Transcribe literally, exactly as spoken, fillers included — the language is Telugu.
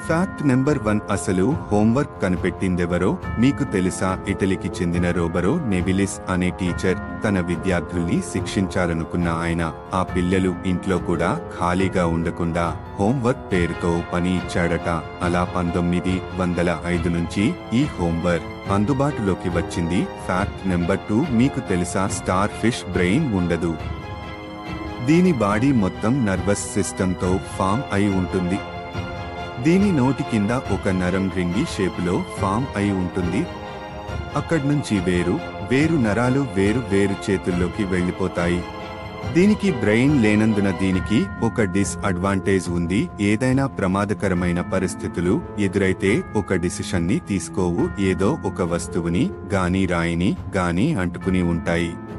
ఫ్యాక్ట్ నెంబర్ వన్, అసలు హోంవర్క్ కనిపెట్టిందెవరో మీకు తెలుసా? ఇటలీకి చెందిన రోబరో నెవిలిస్ అనే టీచర్ తన విద్యార్థుల్ని శిక్షించాలనుకున్న ఆయన ఆ పిల్లలు ఇంట్లో కూడా ఖాళీగా ఉండకుండా హోంవర్క్ పేరుతో పని ఇచ్చాడట. అలా పంతొమ్మిది వందల ఐదు నుంచి ఈ హోంవర్క్ అందుబాటులోకి వచ్చింది. ఫ్యాక్ట్ నెంబర్ టూ, మీకు తెలుసా? స్టార్ ఫిష్ బ్రెయిన్ ఉండదు. దీని బాడీ మొత్తం నర్వస్ సిస్టంతో ఫామ్ అయి ఉంటుంది. దీని నోటి కింద ఒక నరం రింగి షేపులో ఫామ్ అయి ఉంటుంది. అక్కడ్నుంచి వేరు వేరు నరాలు వేరు వేరు చేతుల్లోకి వెళ్లిపోతాయి. దీనికి బ్రెయిన్ లేనందున దీనికి ఒక డిస్ అడ్వాంటేజ్ ఉంది. ఏదైనా ప్రమాదకరమైన పరిస్థితులు ఎదురైతే ఒక డిసిషన్ ని తీసుకోవు. ఏదో ఒక వస్తువుని గాని రాయిని గాని అంటుకుని ఉంటాయి.